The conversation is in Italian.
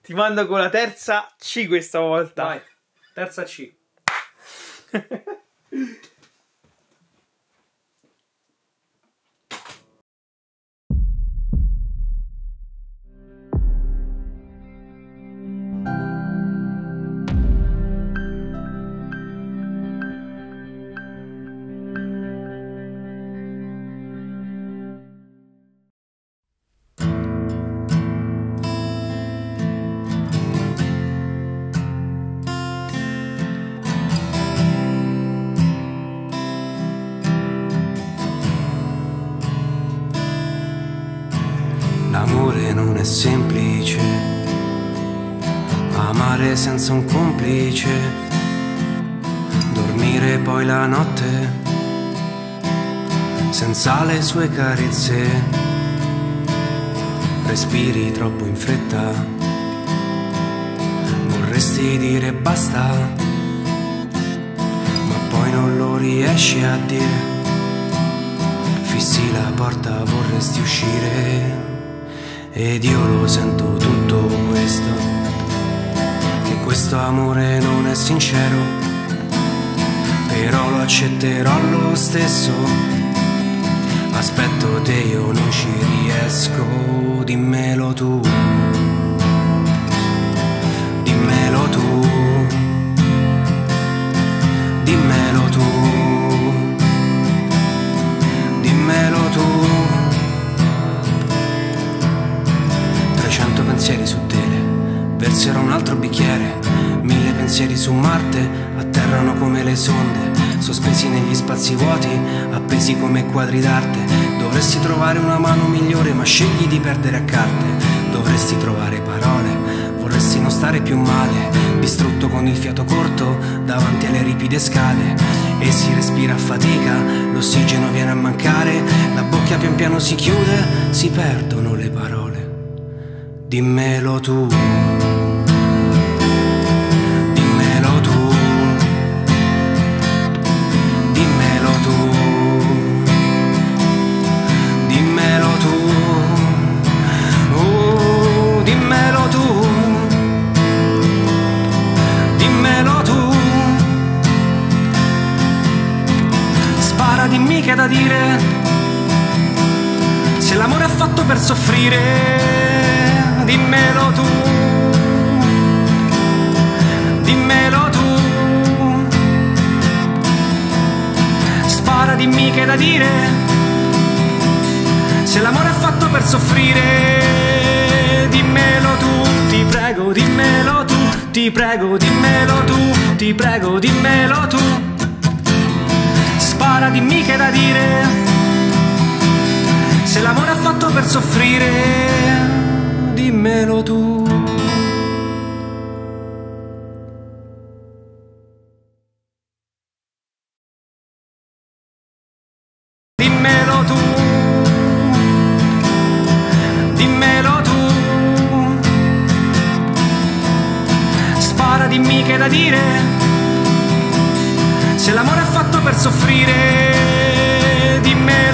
Ti mando con la terza C questa volta. Vai, terza C. L'amore non è semplice, amare senza un complice, dormire poi la notte senza le sue carezze, respiri troppo in fretta, vorresti dire basta, ma poi non lo riesci a dire, fissi la porta, vorresti uscire. Ed io lo sento tutto questo, che questo amore non è sincero, però lo accetterò lo stesso. Aspetto te, io non ci riesco, dimmelo tu, dimmelo tu, dimmelo tu, dimmelo tu. 300 pensieri su tele, verserò un altro bicchiere, 1000 pensieri su Marte, atterrano come le sonde, sospesi negli spazi vuoti, appesi come quadri d'arte. Dovresti trovare una mano migliore, ma scegli di perdere a carte. Dovresti trovare parole, vorresti non stare più male, distrutto con il fiato corto, davanti alle ripide scale. E si respira a fatica, l'ossigeno viene a mancare, la bocca pian piano si chiude, si perdono le parole. Dimmelo tu, dimmelo tu, dimmelo tu, dimmelo tu, dimmelo tu, dimmelo tu. Spara, dimmi che è da dire, se l'amore è fatto per soffrire. Dimmelo tu, dimmelo tu. Spara, dimmi che è da dire, se l'amore è fatto per soffrire. Dimmelo tu, ti prego, dimmelo tu, ti prego, dimmelo tu, ti prego, dimmelo tu. Spara, dimmi che è da dire, se l'amore è fatto per soffrire. Dimmelo tu. Dimmelo tu. Dimmelo tu. Spara, dimmi che è da dire, se l'amore è fatto per soffrire. Dimmelo